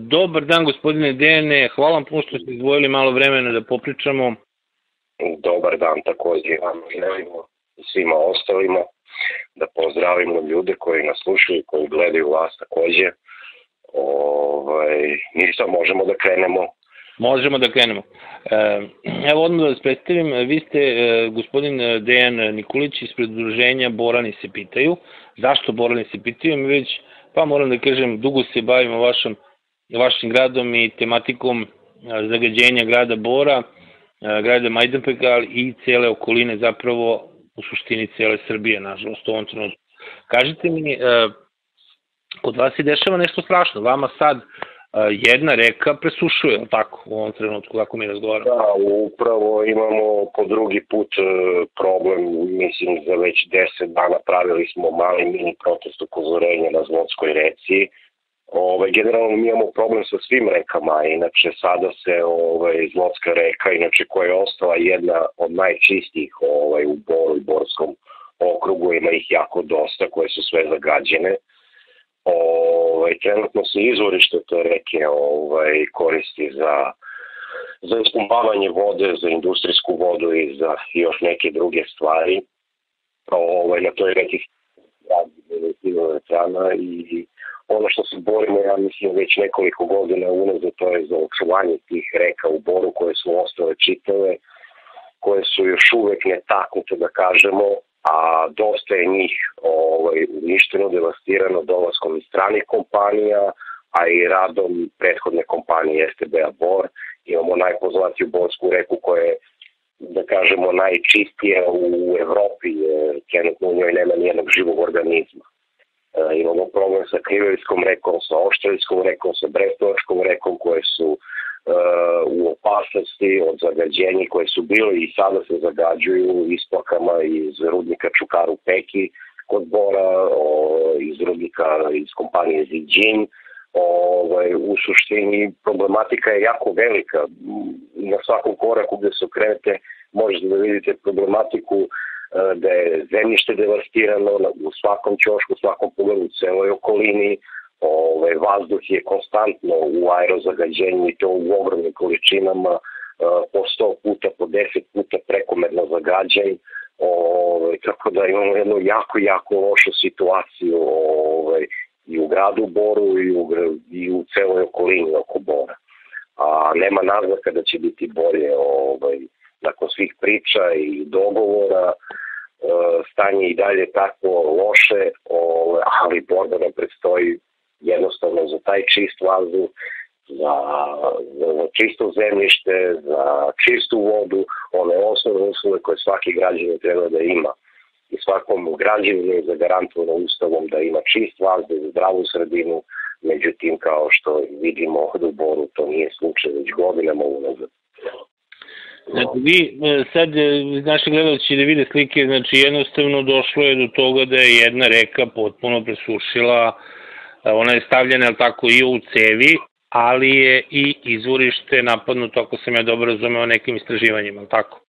Dobar dan, gospodine Dejane, hvala vam puno što ste izdvojili malo vremena da popričamo. Dobar dan, takođe vam želimo i svima ostalima da pozdravimo ljude koji nas slušaju, koji gledaju vas takođe. Ništa, možemo da krenemo. Možemo da krenemo. Evo odmah da vas predstavim, vi ste gospodin Dejan Nikolić ispred udruženja Borani se pitaju. Zašto Borani se pitaju? Mi već, pa moram da kažem, dugo se bavimo vašim gradom i tematikom zagađenja grada Bora, grada Majdanpeka i cele okoline, zapravo u suštini cele Srbije, nažalost, u ovom trenutku. Kažite mi, kod vas se dešava nešto strašno, vama sad jedna reka presušuje, tako, u ovom trenutku, kako mi razgovaramo? Da, upravo imamo po drugi put problem, mislim, za već 10 dana pravili smo mali mini protest upozorenja na Zlotskoj reci. Generalno mi imamo problem sa svim rekama, inače sada se Zlotska reka, inače koja je ostala jedna od najčistijih u Boru i Borskom okrugu, ima ih jako dosta koje su sve zagađene. Trenutno se izvorište te reke koristi za ispumpavanje vode, za industrijsku vodu i za još neke druge stvari. Na toj reki hidroelektrana i ono što se borimo, ja mislim, već nekoliko godina unazad, to je za očuvanje tih reka u Boru koje su ostale čitave, koje su još uvek netaknute, da kažemo, a dosta je njih uništeno, devastirano dolaskom iz stranih kompanija, a i radom prethodne kompanije STB-a Bor. Imamo najpoznatiju Borsku reku koja je, da kažemo, najčistija u Evropi, jer trenutno u njoj nema nijednog živog organizma. Imamo problem sa Kriveljskom rekom, sa Oštreljskom rekom, sa Brestovačkom rekom koje su u opasnosti od zagađenja koje su bile i sada se zagađuju isplakama iz rudnika Čukaru Peki kod Bora, iz rudnika iz kompanije Ziđin. U suštini problematika je jako velika. Na svakom koraku gde se okrenete možete da vidite problematiku da je zemljište devastirano u svakom ćošku, u svakom pogledu, u celoj okolini. Vazduh je konstantno u aerozagađenju i to u ogromnim količinama, po 100 puta, po 10 puta prekomerno zagađen. Tako da imamo jednu jako lošu situaciju i u gradu Boru i u celoj okolini oko Bora. A nema naznaka da će biti bolje nakon svih priča i dogovora. Stanje i dalje tako loše, ali borba nam predstoji jednostavno za taj čist vazduh, za čisto zemljište, za čistu vodu, one osnovne uslove koje svaki građanin treba da ima. I svakom građaninu je zagarantovano ustavom da ima čist vazduh, zdravu sredinu, međutim, kao što vidimo ovde u Boru, to nije slučaj već godinama unazad. Znači, vi sad, naši gledalci da vide slike, znači jednostavno došlo je do toga da je jedna reka potpuno presušila, ona je stavljena, ali tako, i u cevi, ali je i izvorište napadnuto, ako sam ja dobro razumeo, nekim istraživanjima, ali tako?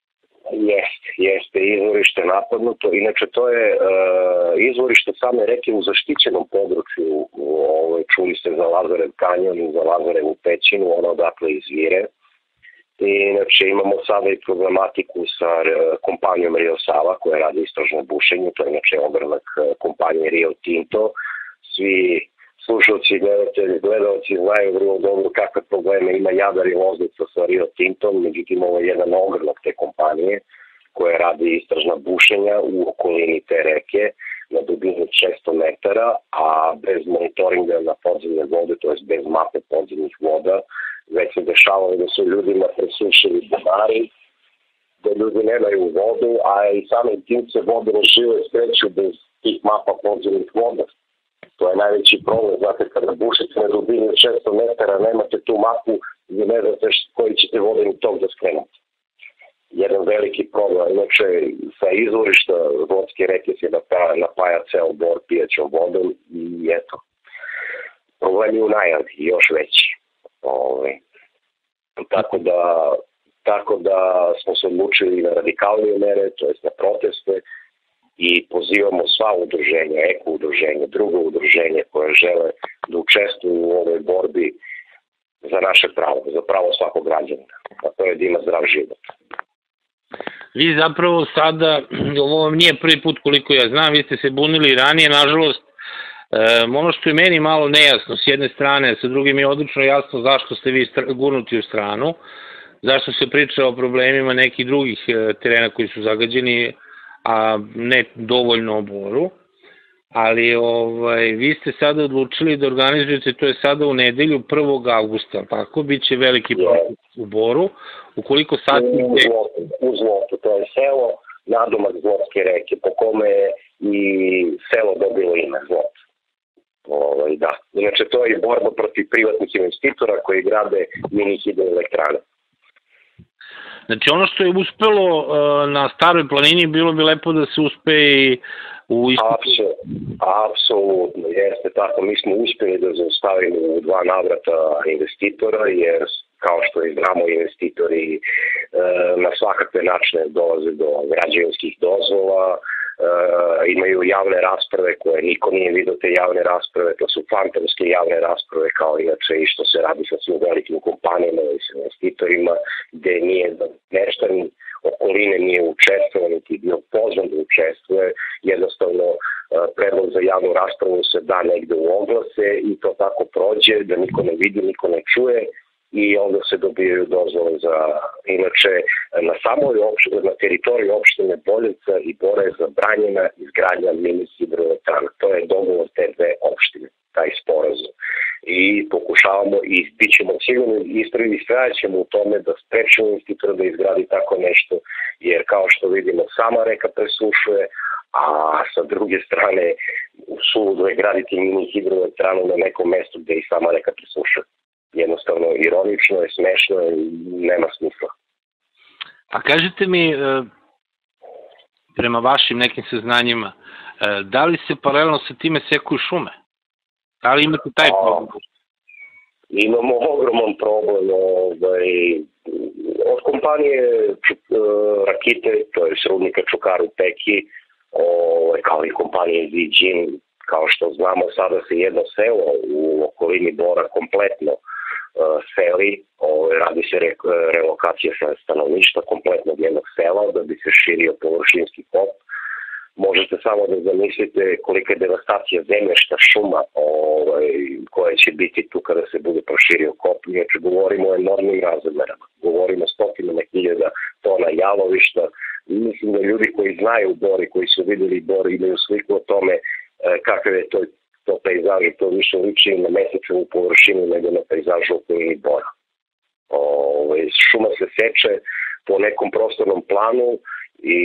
Jeste izvorište napadnuto, inače to je izvorište same reke u zaštićenom području, čuli ste za Lazarev kanjon i za Lazarevu pećinu, ona odakle izvire. Inače imamo sada i problematiku sa kompanijom Rio Sava koja radi istražno bušenje, to je inače ogranak kompanije Rio Tinto. Svi slušalci i gledalci znaju vrlo dobro kakve probleme ima Jadar i Loznica sa Rio Tintom, međutim ovo je jedan ogranak te kompanije koja radi istražna bušenja u okolini te reke na dubini 600 metara, a bez monitoringa na podzemne vode, to je bez mape podzemnih voda, već se dešavalo da su ljudima presušili bunari, da ljudi nemaju vodu, a i samim tim se vode žive skreću bez tih mapa podzemnih voda. To je najveći problem, znate, kada bušite na dubini 600 metara, nemate tu mapu gdje ne znate koji ćete vodeni tok da skrenete. Jedan veliki problem, inače sa izvorišta Zlotske reke se napaja ceo Bor pijaćom vodom i eto, problem je u najavi, još veći. Tako da smo se odlučili na radikalnije mere, to jest na proteste, i pozivamo sva udruženja, eko udruženja, drugo udruženje koje žele da učestvuju u ovoj borbi za naše pravo, za pravo svakog građanina, a to je da ima zdrav život. Vi zapravo sada, ovo vam nije prvi put koliko ja znam, vi ste se bunili ranije, nažalost, ono što je meni malo nejasno s jedne strane, sa druge mi je odlično jasno zašto ste vi gurnuti u stranu, zašto se priča o problemima nekih drugih terena koji su zagađeni, a ne dovoljno o Boru, ali vi ste sada odlučili da organizujete, to je sada u nedelju 1. avgusta, tako, bit će veliki protest u Boru, ukoliko sati... U Zlotu, to je selo nadomak Zlotske reke, po kome je i selo dobilo ime Zlot. Da. Inače, to je borba protiv privatnih investitora koji grade mini hidroelektrane. Znači, ono što je uspelo na Staroj planini, bilo bi lepo da se uspe i u Apsolutno, jeste tako. Mi smo uspjeli da zaustavimo u 2 navrata investitora, jer kao što i znamo, investitori na svakakve načine dolaze do građevinskih dozvola, imaju javne rasprave koje niko nije vidio te javne rasprave, to su fantomske javne rasprave kao inače i što se radi sa svim velikim kompanijama i sa investitorima, gde nije neštan okoline nije učestvovao, niti bio pozvan da učestvuje, jednostavno predlog za javnu raspravu se da negde u oglase i to tako prođe, da niko ne vidi, niko ne čuje i onda se dobijaju dozvole za, inače na teritoriji opštine Boljevca i Bora je zabranjena izgradnja mini hidroelektrana. To je dogovor te 2 opštine, taj sporazum. I pokušavamo i bit ćemo sigurno istrajaćemo u tome da sprečimo investitora da izgradi tako nešto, jer kao što vidimo sama reka presušuje, a sa druge strane suludo je graditi mini hidroelektranu na nekom mestu gde i sama reka presušuje. Jednostavno ironično je, smešno je i nema smisla. A kažete mi, prema vašim nekim saznanjima, da li se paralelno sa time sekuju šume? Da li imate taj problem? Imamo ogroman problem. Od kompanije Rakite, to je srudnika Čukaru Peki, kao i kompanije Ziđin, kao što znamo, sada se jedno selo u okolini Bora kompletno seli, radi se relokacija stanovništva kompletnog jednog sela da bi se širio površinski kop. Možete samo da zamislite kolika je devastacija zemljišta, šuma koja će biti tu kada se bude proširio kop. Znači, govorimo o enormnim razmerama, govorimo o stotinama hiljada tona jalovišta. Mislim da ljudi koji znaju Bor i koji su videli Bor imaju sliku o tome kakav je to pejzaž, to više liči na mesečevu površinu nego na pejzažu okolini Bora. Šuma se seče po nekom prostornom planu i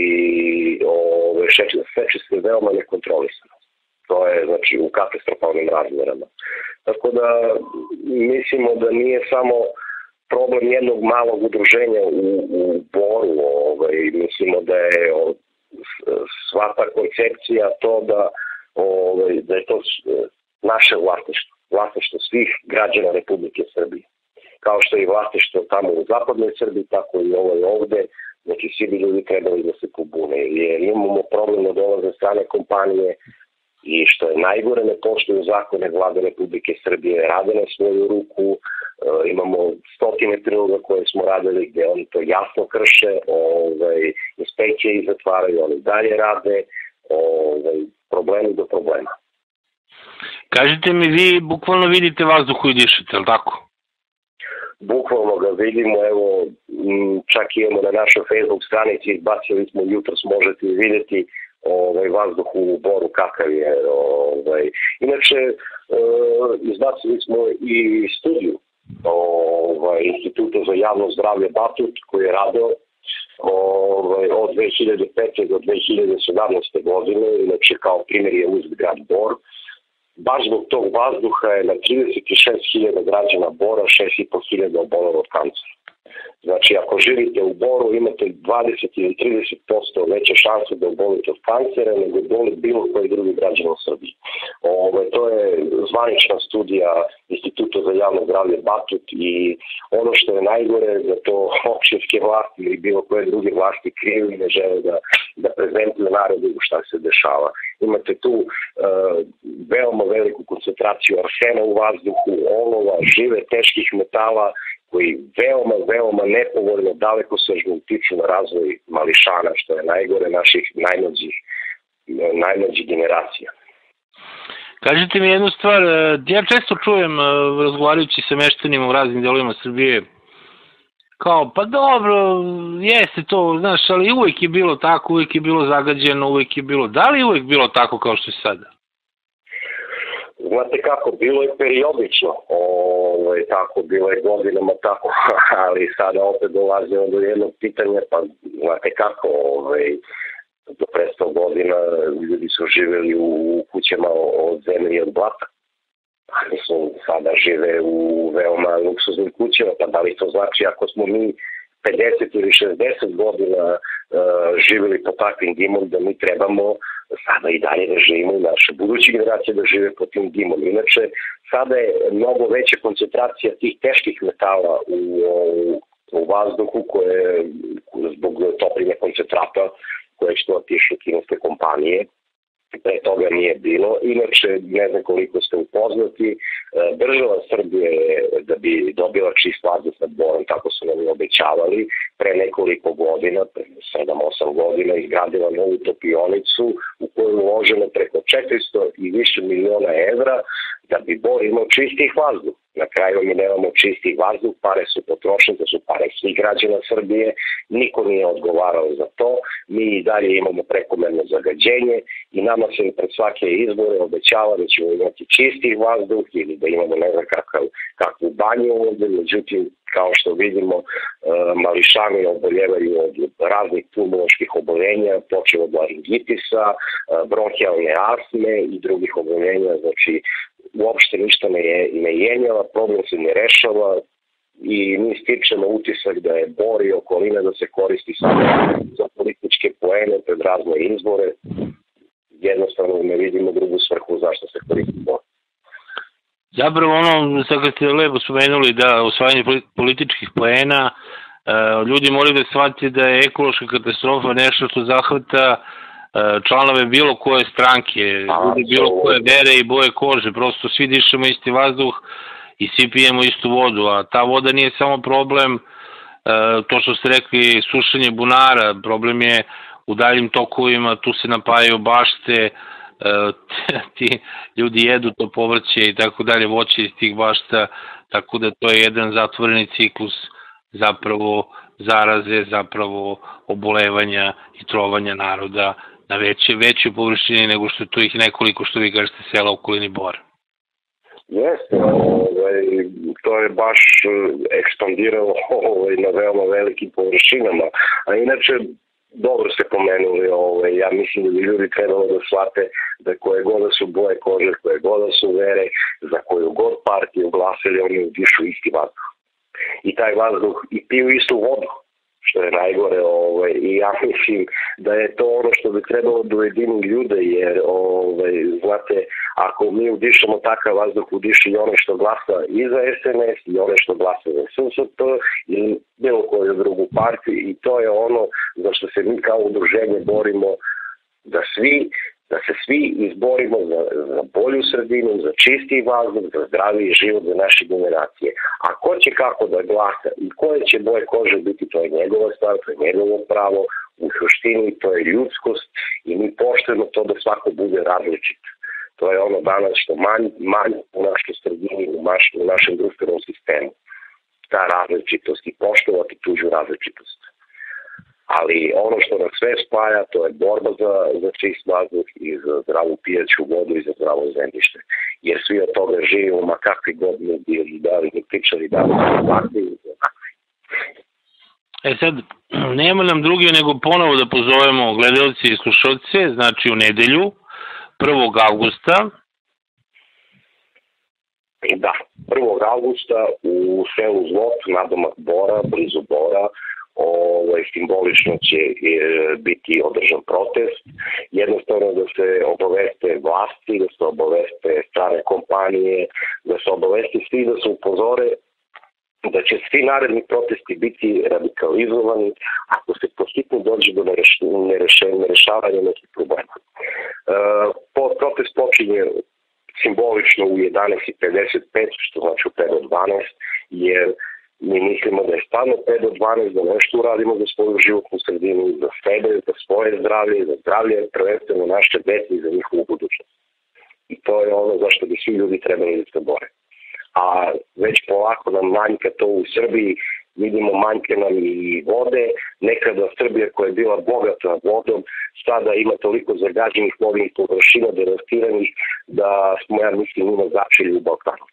seče se veoma nekontrolisano. To je znači u katastrofalnim razmerama. Tako da mislimo da nije samo problem jednog malog udruženja u Boru, mislimo da je sva ta koncepcija to da je to naše vlasništvo svih građana Republike Srbije. Kao što je i vlasništvo tamo u zapadnoj Srbiji, tako i ovde, znači svi bi ljudi trebali da se pobune, jer imamo problem da dolaze strane kompanije i što je najgore ne poštuju zakone vlade Republike Srbije, rade na svoju ruku, imamo stotine priloga koje smo radili gde oni to jasno krše, inspekcije ih zatvaraju, oni dalje rade, problemi do problema. Kažite mi, vi bukvalno vidite vazduh koji dišete, ali tako? Bukvalno ga vidimo, evo, čak imamo na našoj Facebook stranici, izbacili smo jutros, možete vidjeti vazduh u Boru kakav je. Inače, izbacili smo i studiju Instituta za javno zdravlje Batut koji je radio od 2005. do 2017. godine, inače kao primjer je uzet grad Bor. Baš zbog tog vazduha je na 36.000 građana Bora 6.500 obolelo od kancera. Znači, ako živite u Boru, imate 20 ili 30% veće šanse da obolite od kancera nego boli bilo koji drugi građan u Srbiji. To je zvanična studija Instituta za javno zdravlje Batut i ono što je najgore da to opštinske vlasti ili bilo koje druge vlasti kriju i ne žele da prezentuju narodu šta se dešava. imate tu veoma veliku koncentraciju arsena u vazduhu, olova, žive, teških metala, koji veoma nepovoljno dalekosežno utiču na razvoj mališana, što je najgore naših najmlađih generacija. Kažite mi jednu stvar, ja često čujem, razgovarajući sa meštanima u raznim delovima Srbije, kao, pa dobro, jeste to, znaš, ali uvek je bilo tako, uvek je bilo zagađeno, uvek je bilo, da li je uvek bilo tako kao što je sada? Znate kako, bilo je periodično, tako, bilo je godinama tako, ali sada opet dolazimo do jednog pitanja, pa znate kako, do pre 100 godina ljudi su živeli u kućama od zemlje i od blata. Mislim, sada žive u veoma luksuznim kućama, pa da li to znači ako smo mi 50 ili 60 godina živjeli po takvim dimom, da mi trebamo sada i dalje da živimo, naše buduće generacije da žive po tim dimom. Inače, sada je mnogo veća koncentracija tih teških metala u vazduhu koje zbog topljenja koncentrata koje što otišu kineske kompanije. Pre toga nije bilo. Inače, ne znam koliko ste upoznati, država Srbije da bi dobila čist vazduh nad Borom, tako su nam i obećavali, pre nekoliko godina, pre 7-8 godina, izgradila novu topionicu u koju je uloženo preko 400 i više miliona evra da bi Bor imao čistih vazduh. Na kraju mi nemamo čistih vazduh, pare su potrošene, to su pare svih građana Srbije, niko nije odgovarao za to, mi i dalje imamo prekomerno zagađenje i nama se pred svake izbore obećava da ćemo imati čistih vazduh ili da imamo ne znam kakvu banju ovdje, međutim, kao što vidimo, mališani oboljevaju od raznih pulmoloških oboljenja, počeo od laringitisa, bronhijalne astme i drugih oboljenja, znači uopšte ništa ne jenjava, problem se ne rešava i mi stičemo utisak da je Bor i okolina da se koristi samo za političke poene pred razne izbore. Jednostavno ne vidimo drugu svrhu zašto se koristi Bor. Zapravo sad kad ste lepo spomenuli da osvajanje političkih poena, ljudi moraju da shvate da je ekološka katastrofa nešto što zahvata članove bilo koje stranke, ljudi bilo koje vere i boje kože, prosto svi dišemo isti vazduh i svi pijemo istu vodu, a ta voda nije samo problem, to što ste rekli, sušenje bunara, problem je u daljim tokovima, tu se napajaju bašte, ti ljudi jedu to povrće i tako dalje, voće iz tih bašta, tako da to je jedan zatvoreni ciklus zapravo zaraze, zapravo obolevanja i trovanja naroda na većoj površini nego što je to ih nekoliko, što vi kažete, sela u okolini Bora. Jeste, to je baš ekspandiralo na veoma velikim površinama, a inače dobro ste pomenuli, ja mislim da bi ljudi trebalo da shvate da koje god da su boje kože, koje god da su vere, za koju god partiju glasili, oni udišu isti vazduh. I taj vazduh i piju istu vodu, što je najgore, i ja mislim da je to ono što bi trebalo da ujedini ljude, jer, znate, ako mi udišemo takav vazduh, udiši i one što glasa i za SNS, i one što glasa za SSP, ili bilo koju drugu partiju, i to je ono za što se mi kao udruženje borimo, da se svi izborimo za bolju sredinu, za čisti vazduh, za zdraviji život za naše generacije. A ko će kako da glasa i koje će boje kože biti, to je njegova stvar, to je njegovo pravo, u suštini to je ljudskost i mi poštujemo to da svako bude različit. To je ono danas što manje u našoj sredini, u našem društvenom sistemu. Ta različitost i poštovati tuđu različitost. Ali ono što nas sve spaja, to je borba za čist vazduh i za zdravu pijaću vodu i za zdravo zemljište. Jer svi od toga živimo, ma kakvi god mi bili, da li mi pričali, da li mi partili. Sad, nema nam drugi nego ponovo da pozovemo gledalci i slušalce, znači u nedelju, 1. avgusta. Da, 1. avgusta u selu Zlot, nadomak Bora, blizu Bora, simbolično će biti održan protest. Jednostavno da se obaveste vlasti, da se obaveste strane kompanije, da se obaveste svi, da se upozore da će svi naredni protesti biti radikalizovani ako se po hitno dođe do nerešavanja nekih problema. počinje simbolično u 11:55, što znači u 5 do 12, jer mi mislimo da je stvarno 5 do 12 da nešto uradimo za svoju životnu sredinu, za sebe, za svoje zdravlje, za zdravlje prvenstveno naše dece i za njihovu budućnost. I to je ono zašto bi svi ljudi trebali da se bore. A već polako nam manjka to u Srbiji, vidimo manjke nam i vode, nekada Srbija koja je bila bogata vodom, sada ima toliko zagađenih vodnih površina, devastiranih, da smo, ja mislim, ima začeli u Balkanu.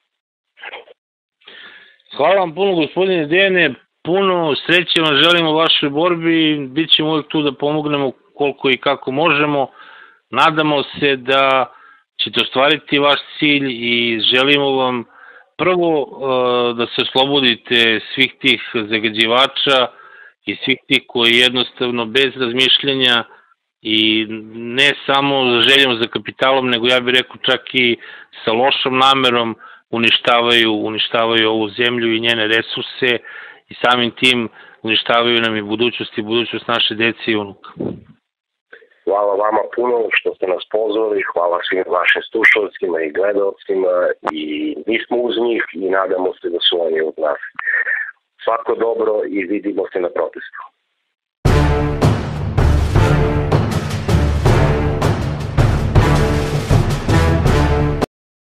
Hvala vam puno, gospodine Dejane, puno sreće vam želim u vašoj borbi, bit ćemo uvijek tu da pomognemo koliko i kako možemo. Nadamo se da ćete ostvariti vaš cilj i želimo vam prvo da se oslobodite svih tih zagađivača i svih tih koji jednostavno bez razmišljanja i ne samo željom za kapitalom, nego ja bih rekao čak i sa lošom namerom uništavaju ovu zemlju i njene resurse i samim tim uništavaju nam i budućnost naše dece i unuka. Hvala vama puno što ste nas pozvali, hvala svim vašim slušalcima i gledalcima i mi smo uz njih i nadamo se da su oni od nas. Svako dobro i vidimo se na protestu.